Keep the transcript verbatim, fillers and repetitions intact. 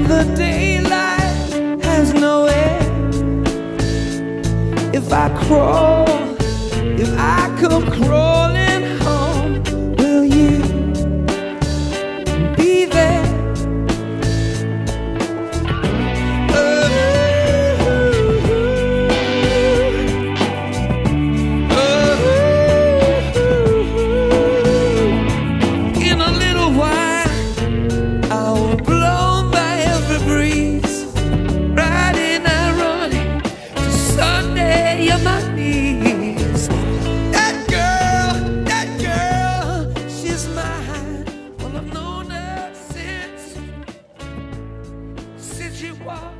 the daylight has no end. If I crawl, if I come crawling home, will you be there? You are